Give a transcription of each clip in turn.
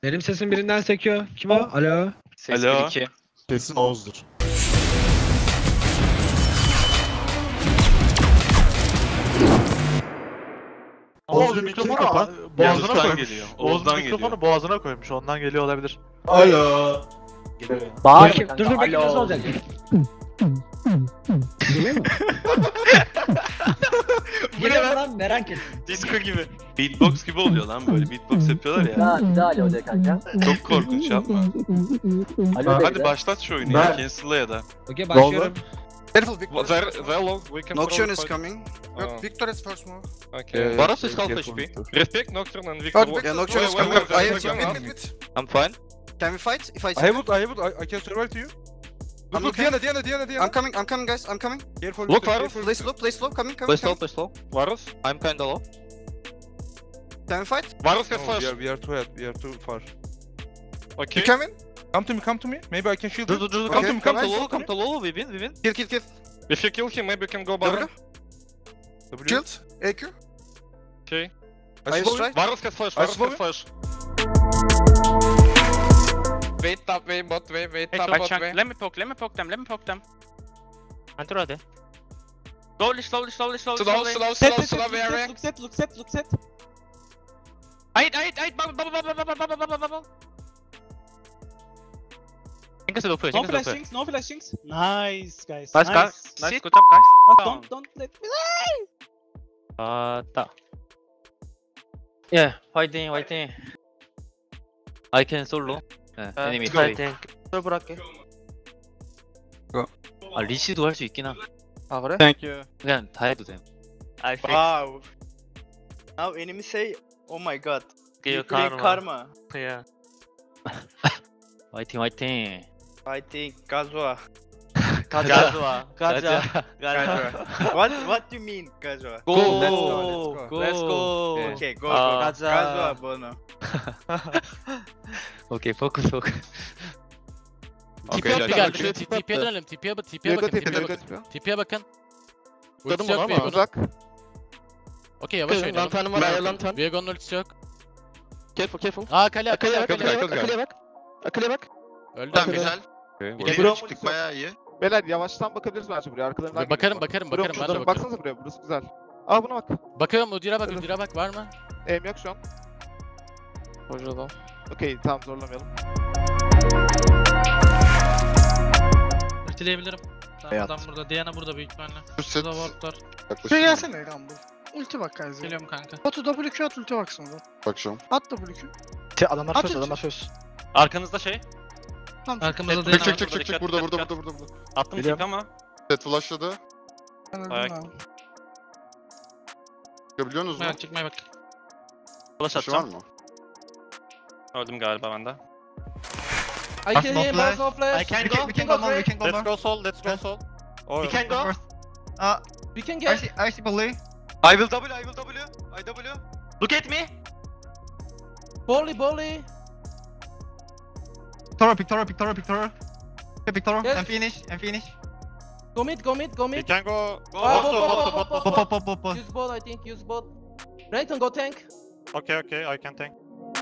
Benim sesim birinden sekiyor. Kim o? Alo. Ses Alo. 1-2. Kesin Oğuz'dur. Oğuz mikrofonu boğazına Oğuz'dan koymuş. geliyor. Oğuz Oğuz'dan mikrofonu geliyor. boğazına koymuş. Ondan geliyor olabilir. Alo. Bağır. Dur dur bekle nasıl olacak? Değil mi? Geliyor lan merak et. Disco gibi. Beatbox gibi oluyor lan böyle beatbox yapıyorlar ya. Daha alo de kanka. Çok korkunç yapma. Alo de. Hadi başlat şu oyunu ya. Cancel'la ya da. Okey başlıyorum. Careful, Victor. Well, we can Nocturne is fight. coming. Oh. Victor is first move. Okay. Varus is half careful, HP. Victor. Respect Nocturne and Victor. Yeah, Nocturne is Wait, coming. wait, wait, I wait, have wait, wait, wait. I'm fine. Can we fight? If I I would, I can survive to you. I'm Look, okay. Diana. I'm coming guys, I'm coming. Careful. Look, Victor, Varus. careful. Play slow, coming. Play slow. Varus, I'm kinda low. Can we fight? Varus has Oh, flash. we are too ahead. We are too far. Okay. You coming? Come to me. Maybe I can shield you. Come Okay, to Lolo, we win. Kill. If you kill him, maybe we can go Baron. W. Killed. AQ. Okay. I will strike. Varus has flash. Varus has flash. Wait top way, bot way, wait top Hey, bot chunk. way. Let me poke them. Enter hadi. Slowly. Slow, we are in. Look set. Ait, bubble. Think it's a No flashings. Nice, guys. Nice, Sit. good job, guys. But don't let me. Ta. Yeah, fighting. I can solo. enemy fight. bırak. 아 리시도 할 수 있긴 하. 아 그래? Thank you. 그냥 다 해도 돼. I fix. Wow. Now enemy say, oh my god. Okay, You play karma. Yeah. 화이팅. Fighting Kazuha. 가자. What do you mean Kazuha? Go. Let's go. 네. Okay, go. 가자. Kazuha Bono. 오케이 포커스. Okay, TP'ye dönelim. TP'ye bakın. Ultisi yok Viego'nun. Uzak. Okey yavaş oynayalım. Lantern var, air lantern. Viego'nun ultisi yok. Careful. Aa kale. Akıllıya bak. Öldü. Tamam güzel. Bro, Çıktık bayağı iyi. Beyler yavaştan bakabiliriz bence buraya. Arkalarından Bakarım, geliyor. bakarım, ben de Şuradan bakarım. Baksanıza buraya. Burası güzel. Al buna bak. Bakıyorum Udyr'a bak var mı? Aim yok şu an. Hocam. Okey tamam zorlamayalım. Ultileyebilirim. Hayat. Adam burada, Diana burada büyük ihtimalle. Set. Burada wardlar. Şey gelsene Gamble. Ulti bak guys. Geliyorum kanka. Batu WQ at ulti baksın oradan. Bakacağım. At WQ. Adamlar söz. Arkanızda şey. Tamam. Arkamızda Çık Diana. çık burada. Attım Biliyorum. kick ama. Set flashladı. Ben öldüm Ayak. abi. Çıkabiliyorsunuz mu? Çıkmaya bak. Flash Flaşı var atacağım. mı? Öldüm galiba ben de. I can hear him, no flash. I can go more. Let's go sol. Oh, We can go. We can get. I see play. I will W. Look at me. Volley. Pictora. Yes. And finish. Go mid. We can go. Bot. Use bot, I think. Use bot. Renekton go tank. Okay, I can tank.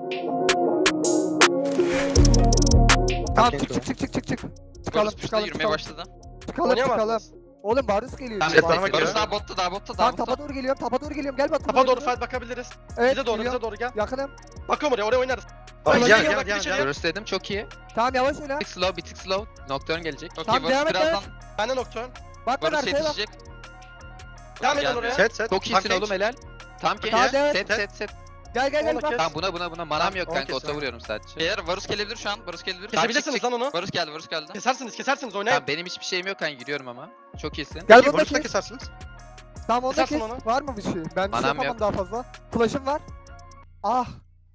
Tamam çık. Çıkalım. Yürümeye başladı. Çıkalım. Oğlum Varus geliyor. Barış daha botta. Tamam tapa doğru geliyorum. Gel Batu. Tapa doğru fight bakabiliriz. Evet, Bize doğru gel. Yakınım. Bakıyorum oraya oynarız. Gel. Görüşledim çok iyi. Tamam yavaş oyna. Bir tık slow. Nocturne gelecek. Tamam devam et. Benden Nocturne. Bak ben Varus arkaya bak. yetişecek. Devam edin oraya. Set. Çok iyisin oğlum helal. Tam ki. Tamam, evet. Set. Gel bak. Tamam buna manam yok Onu kanka. kes Ota vuruyorum sadece. Beyler Varus gelebilir şu an. Kesebilirsiniz lan onu. Varus geldi. Kesersiniz oynayın. Tamam benim hiçbir şeyim yok kanka yürüyorum ama. Çok iyisin. Gel bunu da kes. kesersiniz. Tamam onu da Kesersin kes. onu. Var mı bir şey? Ben bir şey Manam yapamam yok. daha fazla. Flash'ım var. Ah.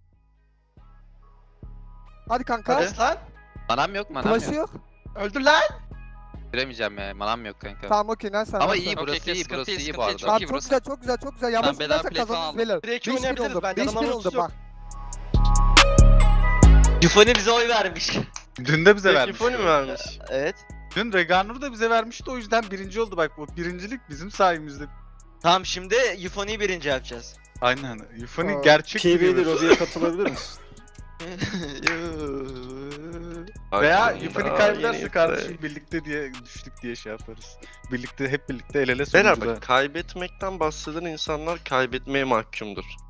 Hadi kanka. Hadi lan. Manam yok. Flash'ı yok. Öldür lan. Yüremeyeceğim ya. Manam yok kanka. Tamam okey nice. Ama nice. iyi burası Okey, iyi. sıkıntı Burası değil, iyi bu sıkıntı arada. Tamam çok güzel. Yavaş bedava oynarsak play falan kazanırız aldım. beyler. 1-2 5-1 oynayabiliriz oldu. bence. 5-1 Adamların oldu ultisi yok. bak. Yufoni bize oy vermiş. Dün de bize vermiş. Telefonu mu vermiş? Evet. Dün Reganur da bize vermişti o yüzden birinci oldu bak bu birincilik bizim sayemizde. Tamam şimdi Yufoni'yi birinci yapacağız. Aynen. Yufoni Aa, gerçek PB'dir biliyoruz. Robi'ye katılabilir misin? Veya Yuffie'ni kaybederse kardeşim birlikte diye düştük diye şey yaparız. Birlikte hep birlikte el ele Beyler sonunda. bak, kaybetmekten bahseden insanlar kaybetmeye mahkumdur.